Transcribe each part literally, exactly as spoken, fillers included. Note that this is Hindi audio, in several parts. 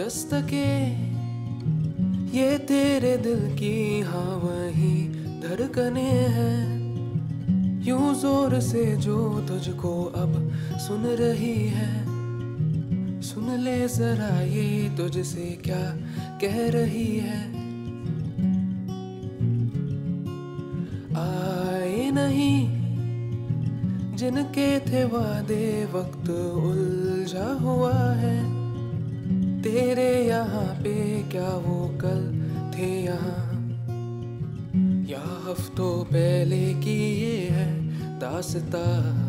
दस्तके ये तेरे दिल की हाँ वही धड़कने हैं, यूं जोर से जो तुझको अब सुन रही है। सुन ले जरा ये तुझसे क्या कह रही है। आए नहीं जिनके थे वादे वक्त उलझा हुआ है, तेरे यहाँ पे क्या वो कल थे यहाँ, या हफ्तों पहले की ये है दास्ता।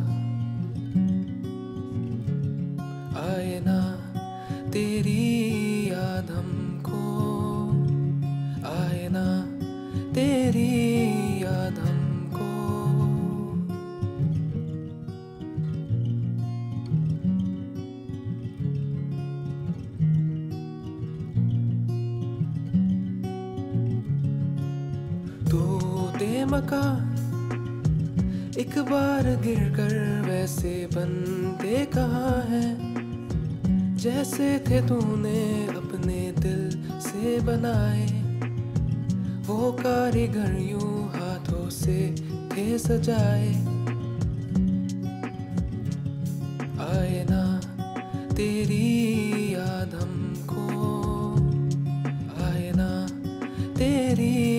आए ना तेरी याद हमको, आए ना तेरी याद हमको। टूटे मकान एक बार गिरकर वैसे बनते कहाँ हैं, जैसे थे तूने अपने दिल से बनाए। वो कारीगर यूं हाथों से थे सजाए। आए ना तेरी याद हमको, आए ना तेरी